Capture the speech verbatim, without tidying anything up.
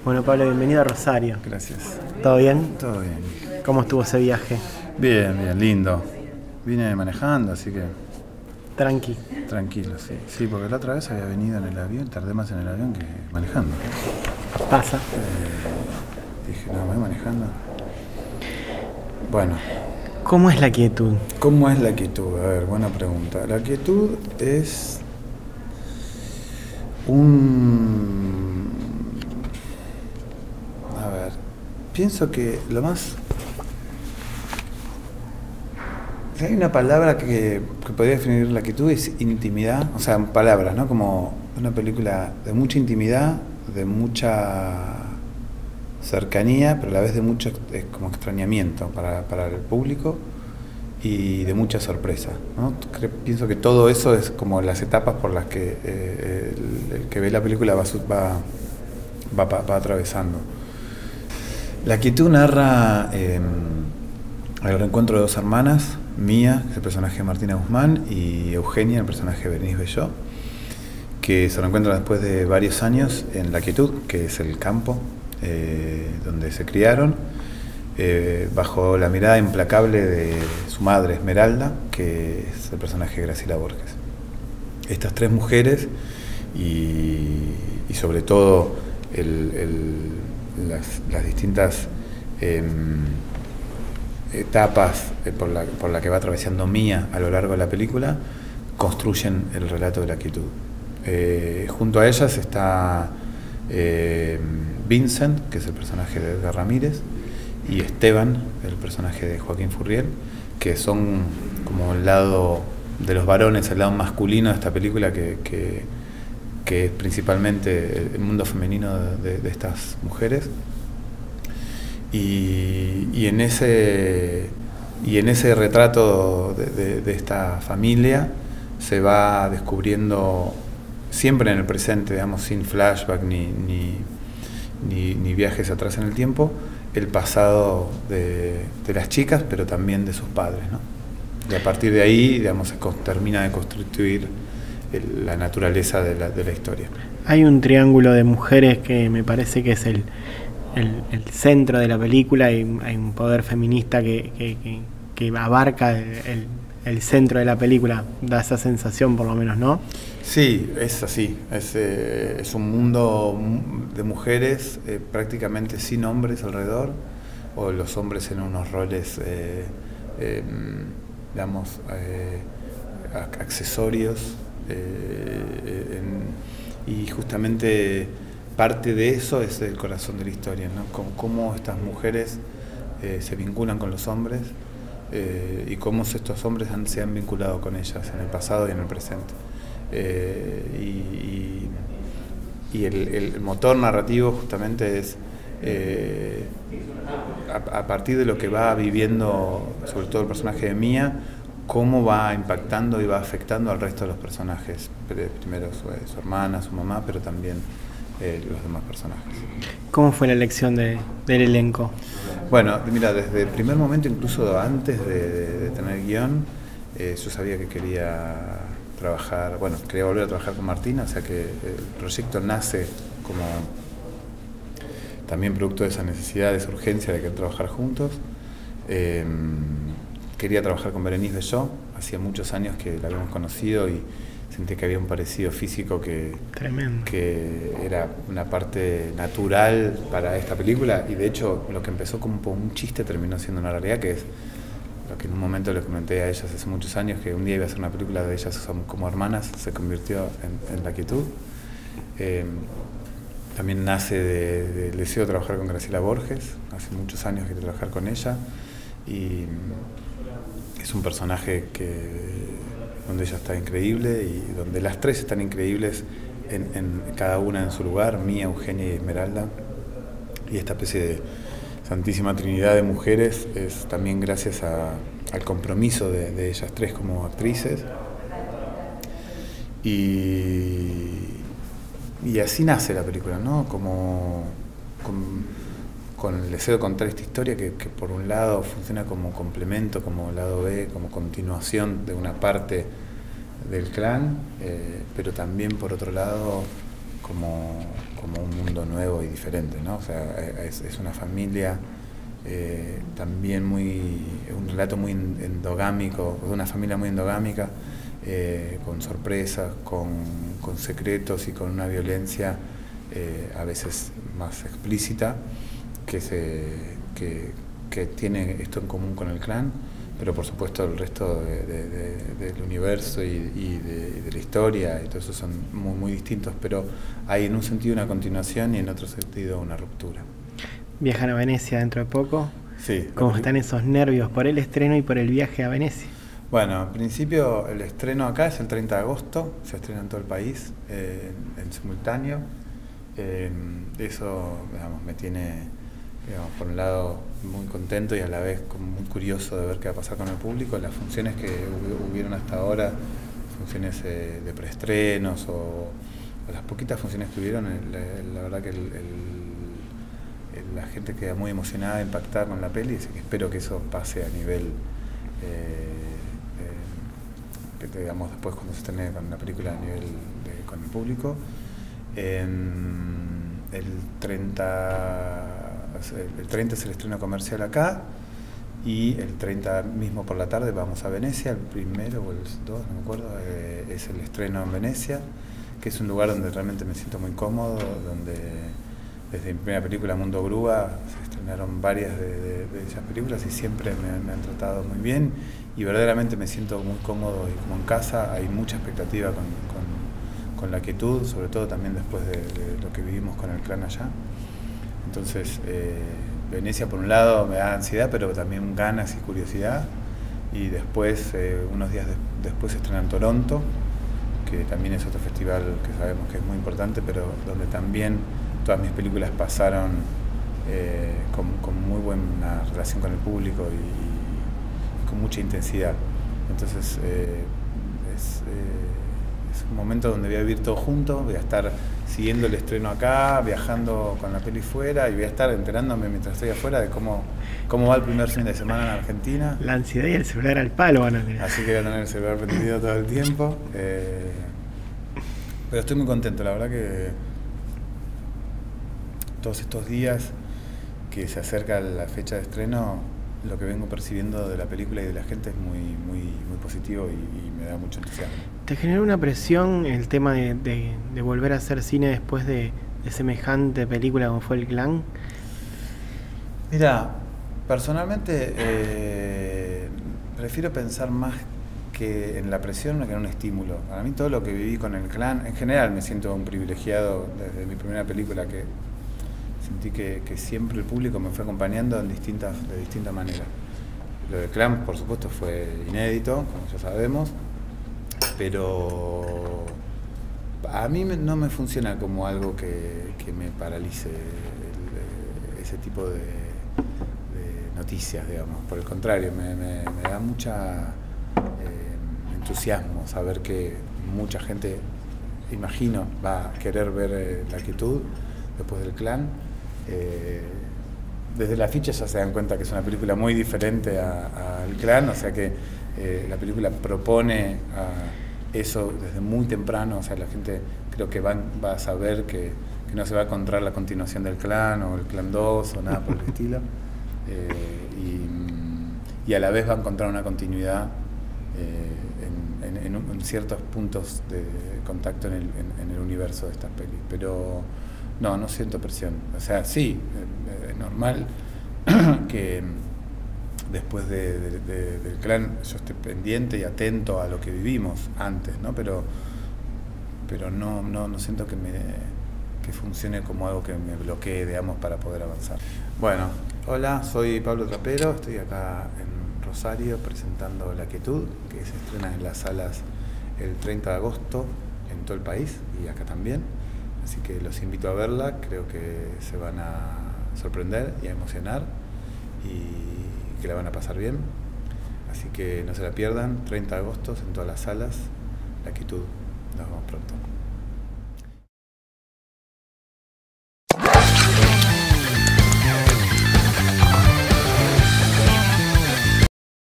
Bueno, Pablo, bienvenido a Rosario. Gracias. ¿Todo bien? Todo bien. ¿Cómo estuvo ese viaje? Bien, bien, lindo. Vine manejando, así que Tranqui. tranquilo, sí. Sí, porque la otra vez había venido en el avión, tardé más en el avión que manejando. Pasa. Eh, dije, no, voy manejando. Bueno. ¿Cómo es la quietud? ¿Cómo es la quietud? A ver, buena pregunta. La quietud es un... A ver, pienso que lo más... Si hay una palabra que, que podría definir la quietud, es intimidad, o sea, palabras, ¿no? Como una película de mucha intimidad, de mucha cercanía, pero a la vez de mucho eh, como extrañamiento para, para el público y de mucha sorpresa, ¿no? Creo, pienso que todo eso es como las etapas por las que eh, el, el que ve la película va, va, va, va, va atravesando. La quietud narra eh, el reencuentro de dos hermanas, Mía, que es el personaje de Martina Guzmán, y Eugenia, el personaje de Berenice Bellaud, que se reencuentran después de varios años en la quietud, que es el campo eh, donde se criaron, eh, bajo la mirada implacable de su madre Esmeralda, que es el personaje de Graciela Borges. Estas tres mujeres y, y sobre todo el, el, las, las distintas eh, etapas por la, por la que va atravesando Mía a lo largo de la película construyen el relato de la quietud. Eh, junto a ellas está eh, Vincent, que es el personaje de Edgar Ramírez, y Esteban, el personaje de Joaquín Furriel, que son como el lado de los varones, el lado masculino de esta película, que, que, que es principalmente el mundo femenino de, de estas mujeres. Y, y, en ese, y en ese retrato de, de, de esta familia se va descubriendo siempre en el presente, digamos, sin flashback ni, ni, ni, ni viajes atrás en el tiempo, el pasado de, de las chicas, pero también de sus padres, ¿no? Y a partir de ahí, digamos, se termina de constituir el, la naturaleza de la, de la historia. Hay un triángulo de mujeres que me parece que es el, el, el centro de la película, y hay un poder feminista que, que, que, que abarca el, el, el centro de la película, da esa sensación por lo menos, ¿no? Sí, es así, es, eh, es un mundo de mujeres eh, prácticamente sin hombres alrededor, o los hombres en unos roles, eh, eh, digamos, eh, accesorios, eh, en, y justamente parte de eso es el corazón de la historia, ¿no? Con cómo estas mujeres eh, se vinculan con los hombres eh, y cómo estos hombres han, se han vinculado con ellas en el pasado y en el presente. Eh, y, y, y el, el motor narrativo justamente es eh, a, a partir de lo que va viviendo, sobre todo el personaje de Mía, cómo va impactando y va afectando al resto de los personajes, primero su, su hermana, su mamá, pero también eh, los demás personajes. ¿Cómo fue la elección de, del elenco? Bueno, mira, desde el primer momento, incluso antes de, de, de tener guión, eh, yo sabía que quería trabajar, bueno, quería volver a trabajar con Martina, o sea que el proyecto nace como también producto de esa necesidad, de esa urgencia de querer trabajar juntos. Eh, quería trabajar con Berenice Bellaud, hacía muchos años que la habíamos conocido y sentí que había un parecido físico que, que era una parte natural para esta película, y de hecho lo que empezó como un chiste terminó siendo una realidad, que es lo que en un momento les comenté a ellas hace muchos años, que un día iba a ser una película de ellas como hermanas, se convirtió en, en La quietud. Eh, también nace de, del deseo de trabajar con Graciela Borges, hace muchos años que quiero trabajar con ella, y es un personaje que, donde ella está increíble y donde las tres están increíbles, en, en cada una en su lugar, Mía, Eugenia y Esmeralda, y esta especie de Santísima Trinidad de mujeres es también gracias a, al compromiso de, de ellas tres como actrices. Y, y así nace la película, ¿no? Como, con, con el deseo de contar esta historia que, que por un lado funciona como complemento, como lado B, como continuación de una parte del clan, eh, pero también por otro lado como, como un mundo nuevo y diferente, ¿no? O sea, es, es una familia eh, también muy, un relato muy endogámico, de una familia muy endogámica, eh, con sorpresas, con, con secretos y con una violencia eh, a veces más explícita que, se, que, que tiene esto en común con el clan, pero por supuesto el resto de, de, de, del universo y, y, de, y de la historia y todo eso son muy, muy distintos, pero hay en un sentido una continuación y en otro sentido una ruptura. Viajan a Venecia dentro de poco. Sí. ¿Cómo están esos nervios por el estreno y por el viaje a Venecia? Bueno, en principio el estreno acá es el treinta de agosto, se estrena en todo el país eh, en, en simultáneo. Eh, eso, digamos, me tiene, digamos, por un lado muy contento y a la vez como muy curioso de ver qué va a pasar con el público. Las funciones que hubieron hasta ahora, funciones eh, de preestrenos o, o las poquitas funciones que hubieron, la, la verdad que el, el, el, la gente queda muy emocionada, impactada con la peli, así que espero que eso pase a nivel, eh, eh, que digamos después cuando se estrene con la película a nivel de, con el público. Eh, el treinta el treinta es el estreno comercial acá y el treinta mismo por la tarde vamos a Venecia, el primero o el dos, no me acuerdo, eh, es el estreno en Venecia, que es un lugar donde realmente me siento muy cómodo, donde desde mi primera película Mundo Grúa se estrenaron varias de, de, de esas películas y siempre me, me han tratado muy bien y verdaderamente me siento muy cómodo y como en casa. Hay mucha expectativa con, con, con la quietud, sobre todo también después de, de lo que vivimos con el clan allá. Entonces, eh, Venecia por un lado me da ansiedad, pero también ganas y curiosidad. Y después, eh, unos días de, después se estrena en Toronto, que también es otro festival que sabemos que es muy importante, pero donde también todas mis películas pasaron eh, con, con muy buena relación con el público y, y con mucha intensidad. Entonces, eh, es... Eh, Es un momento donde voy a vivir todo junto, voy a estar siguiendo el estreno acá, viajando con la peli fuera y voy a estar enterándome mientras estoy afuera de cómo, cómo va el primer fin de semana en Argentina. La ansiedad y el celular al palo van a tener. Así que voy a tener el celular prendido todo el tiempo. Eh, pero estoy muy contento, la verdad que todos estos días que se acerca la fecha de estreno, lo que vengo percibiendo de la película y de la gente es muy, muy, muy positivo y, y me da mucho entusiasmo. ¿Te generó una presión el tema de, de, de volver a hacer cine después de, de semejante película como fue El Clan? Mira, personalmente eh, prefiero pensar más que en la presión que en un estímulo. Para mí todo lo que viví con El Clan, en general me siento un privilegiado desde mi primera película, que sentí que, que siempre el público me fue acompañando en distintas, de distintas maneras. Lo de Clan, por supuesto, fue inédito, como ya sabemos, pero a mí no me funciona como algo que, que me paralice el, ese tipo de, de noticias, digamos. Por el contrario, me, me, me da mucha eh, entusiasmo saber que mucha gente, imagino, va a querer ver eh, La Quietud después del Clan. Eh, desde la ficha ya se dan cuenta que es una película muy diferente al Clan, o sea que eh, la película propone a eso desde muy temprano, o sea, la gente creo que van, va a saber que, que no se va a encontrar la continuación del Clan o el Clan dos o nada por el estilo, eh, y, y a la vez va a encontrar una continuidad eh, en, en, en, en ciertos puntos de contacto en el, en, en el universo de estas pelis, pero no, no siento presión. O sea, sí, es normal que después de, de, de, del Clan yo esté pendiente y atento a lo que vivimos antes, ¿no? Pero, pero no, no, no siento que, me, que funcione como algo que me bloquee, digamos, para poder avanzar. Bueno, hola, soy Pablo Trapero, estoy acá en Rosario presentando La Quietud, que se estrena en las salas el treinta de agosto en todo el país y acá también. Así que los invito a verla, creo que se van a sorprender y a emocionar y que la van a pasar bien. Así que no se la pierdan, treinta de agosto en todas las salas, La Quietud. Nos vemos pronto.